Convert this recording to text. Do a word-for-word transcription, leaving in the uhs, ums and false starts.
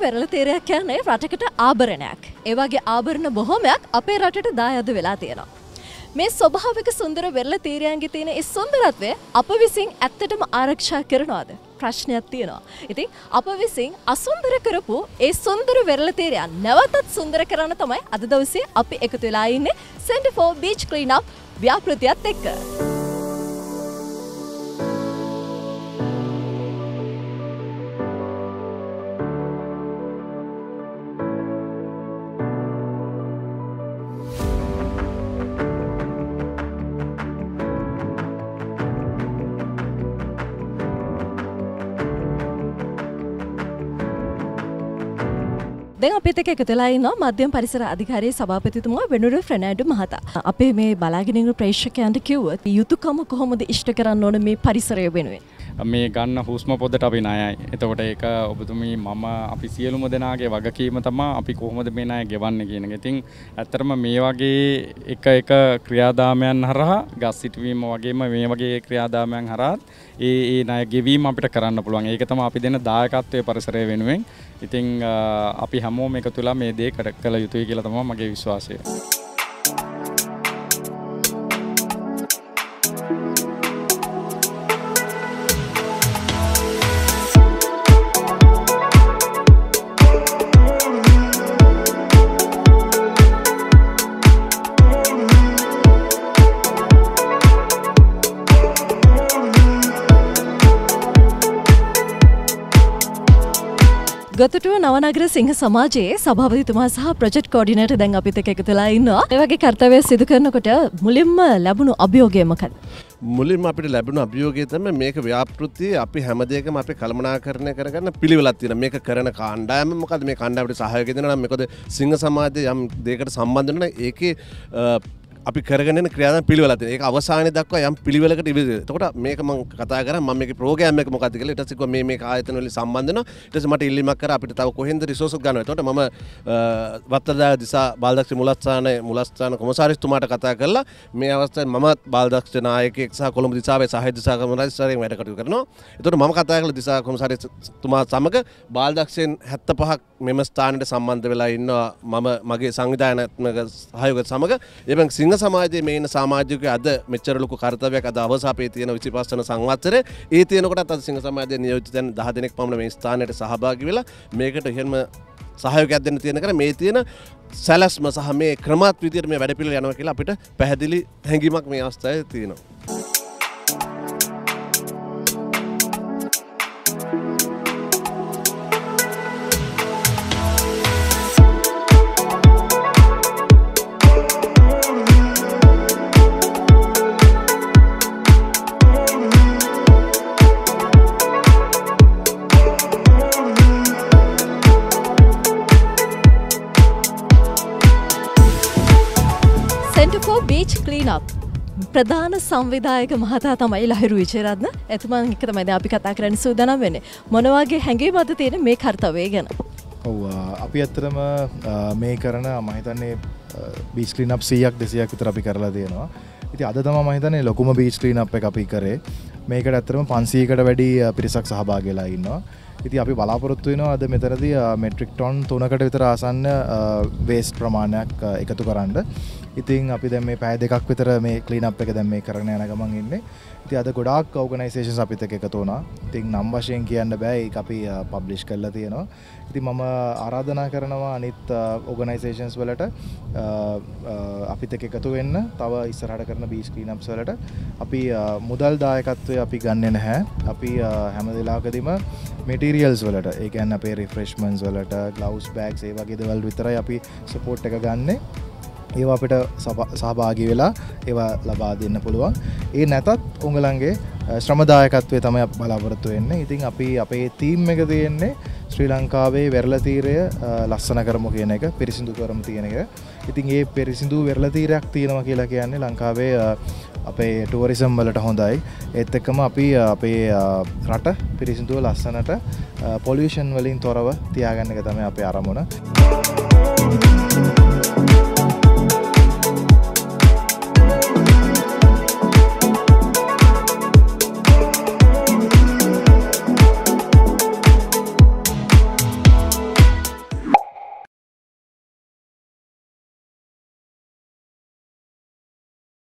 වෙරළ තීරයක් කියන්නේ රටකට ආභරණයක්. ඒ වගේ ආභරණ බොහොමයක් අපේ රටට දායාද වෙලා තියෙනවා. මේ ස්වභාවික සුන්දර වෙරළ තීරයන්ගේ තියෙන ඒ සුන්දරත්වය අප විසින් ඇත්තටම ආරක්ෂා කරනවාද? ප්‍රශ්නයක් තියෙනවා. ඉතින් අප විසින් අසුන්දර කරපු ඒ සුන්දර වෙරළ තීරයන් නැවතත් සුන්දර කරන්න තමයි අද දවසේ අපි එකතු වෙලා ඉන්නේ Center for Beach Cleanup ව්‍යාපෘතියත් එක්ක. දැන් අපිත් එක්ක එකතු වෙලා ඉන්නවා මධ්‍යම පරිසර අධිකාරියේ සභාපතිතුමා වෙනුරු ෆර්නෑන්ඩෝ මහතා. අපේ මේ බලාගෙන ඉන්න ප්‍රේක්ෂකයන්ට කිව්වොත් යුතුයකම කොහොමද ඉෂ්ට කරන්න ඕන මේ පරිසරය වෙනුවෙන්? මේ ගන්න හුස්ම පොදට අපි ණයයි. එතකොට ඒක ඔබතුමී මම අපි සියලුම දෙනාගේ වගකීම තමයි අපි කොහොමද මේ ණය ගෙවන්නේ කියන එක. ඉතින් ඇත්තටම මේ වගේ එක එක ක්‍රියාදාමයන් හරහා ගස් සිටවීම වගේම මේ වගේ ක්‍රියාදාමයන් හරහා ඒ ඒ ණය ගෙවීම අපිට කරන්න පුළුවන්. ඒක තමයි අපි දෙන දායකත්වයේ පරිසරය වෙනුවෙන්. ඉතින් අපි හැමෝම එකතු වෙලා මේ දේ කළ යුතුයි කියලා තමයි මගේ විශ්වාසය. ගතටුව නවනගර සිංහ සමාජයේ සභාපතිතුමා සහ ප්‍රොජෙක්ට් කෝඩිනේටර් දැන් අපිත් එක්ක එකතු වෙලා ඉන්නවා. ඒ වගේ කාර්යය සිදු කරනකොට මුලින්ම ලැබුණු අභියෝගය මොකක්ද? මුලින්ම අපිට ලැබුණු අභියෝගය තමයි මේක ව්‍යාපෘතිය අපි හැම දෙයකම අපි කළමනාකරණය කරගන්න පිළිවෙලක් තියෙනවා. මේක කරන කාණ්ඩායම මොකද මේ කාණ්ඩායමට සහයෝගය දෙනවා නම් මොකද සිංහ සමාජයේ යම් දෙයකට සම්බන්ධ වෙනවා නම් ඒකේ අපි කරගෙන යන ක්‍රියාදාම පිළිවෙලක් තියෙනවා. ඒක අවසානයේ දක්වා යම් පිළිවෙලකට ඉවිදෙනවා. එතකොට මේක මම කතා කරා මම මේකේ ප්‍රෝග්‍රෑම් එක මොකක්ද කියලා. ඊට පස්සේ කිව්වා මේ මේ ආයතන වලින් සම්බන්ධ වෙනවා. ඊට පස්සේ මට ඉල්ලීමක් කරා අපිට තව කොහෙන්ද රිසෝසස් ගන්නවා. එතකොට මම වත්තදාය දිසා බාලදක්ෂ මුලස්ථාන මුලස්ථාන කොමසාරිස්තුමාට කතා කරලා මේ අවස්ථාවේ මම බාලදක්ෂ නායකයෙක් සහ කොළඹ දිසාවේ සහාය දිසා කොමසාරිස්වරයෙක් වැඩ කටයුතු කරනවා. එතකොට මම කතා කළා දිසා කොමසාරිස්තුමා සමග බාලදක්ෂෙන් හැත්තෑ පහක් මෙම ස්ථානෙට සම්බන්ධ වෙලා ඉන්නවා. මම මගේ සංවිධානාත්මක සහයෝගයත් සමග එබැවින් සිංහ සමාජයේ මේ ඉන්න සමාජිකයෝ අද මෙච්චර ලොකු කාර්යයක් අද අවසාපේ තියෙන විසිපස් වන සංවත්සරේ ඒ තියෙනකොටත් අද සිංහ සමාජයේ නියෝජිතයන් දහ දෙනෙක් පමණ මේ ස්ථානයට සහභාගී වෙලා මේකට එහෙම සහයෝගයක් දෙන්න තියෙන කර මේ තියෙන සැලැස්ම සහ මේ ක්‍රමාත් විදියට මේ වැඩ පිළිවෙල යනවා කියලා අපිට පැහැදිලි හැඟීමක් මේ අවස්ථාවේ තියෙනවා. Center for Beach Cleanup ප්‍රධාන සංවිධායක මහතා තමයි ලහිරු විජේරත්න. එතුමන් එක්ක තමයි දැන් අපි කතා කරන්න සූදානම් වෙන්නේ. මොන වගේ හැඟීමක්ද තියෙන මේ කාර්යය ගැන? ඔව් අපි ඇත්තටම මේ කරන මම හිතන්නේ බීච් ක්ලීනප් සීයක් දෙසීයක් විතර අපි කරලා තියෙනවා. ඉතින් අද තමයි මම හිතන්නේ ලොකුම බීච් ක්ලීනප් එක අපි කරේ. මේකට ඇත්තටම පන්සීයකට වැඩි පිරිසක් සහභාගී වෙලා ඉන්නවා. ඉතින් අපි බලාපොරොත්තු වෙනවා අද මෙතනදී මෙට්‍රික් ටොන් තුනකට විතර ආසන්න වේස්ට් ප්‍රමාණයක් එකතු කරන්න. ඉතින් අපි දැන් මේ පැය දෙකක් විතර මේ ක්ලීනප් එක දැන් මේ කරගෙන යන ගමන් ඉන්නේ. ඉතින් අද ගොඩාක් ඕගනයිසේෂන්ස් අපිත් එක්ක එකතු වුණා. ඉතින් නම් වශයෙන් කියන්න බෑ ඒක අපි පබ්ලිෂ් කරලා තියෙනවා. ඉතින් මම ආරාධනා කරනවා අනිත් ඕගනයිසේෂන්ස් වලට අපිත් එක්ක එකතු වෙන්න. තව ඉස්සරහට කරන බීච් ක්ලීනප්ස් වලට අපි මුදල් දායකත්වය අපි ගන්නෙ නැහැ. අපි හැම වෙලාවකදීම මෙටීරියල්ස් වලට ඒ කියන්නේ අපේ රිෆ්‍රෙශ්මන්ට්ස් වලට ග්ලව්ස් බෑග්ස් ඒ වගේ දේවල් විතරයි අපි සපෝට් එක ගන්නෙ. ඒවා අපිට සහභාගී වෙලා ඒවා ලබා දෙන්න පුළුවන්. ඒ නැතත් උංගලන්ගේ ශ්‍රමදායකත්වය තමයි අපි බලාපොරොත්තු වෙන්නේ. ඉතින් අපි අපේ තීම් එක තියෙන්නේ ශ්‍රී ලංකාවේ වෙරළ තීරය ලස්සන කරමු කියන එක, පිරිසිදු කරමු කියන එක. ඉතින් මේ පිරිසිදු වෙරළ තීරයක් තියෙනවා කියලා කියන්නේ ලංකාවේ අපේ ටුවරිසම් වලට හොඳයි. ඒත් එක්කම අපි අපේ රට පිරිසිදුව ලස්සනට පොලියුෂන් වලින් තොරව තියාගන්න එක තමයි අපේ අරමුණ.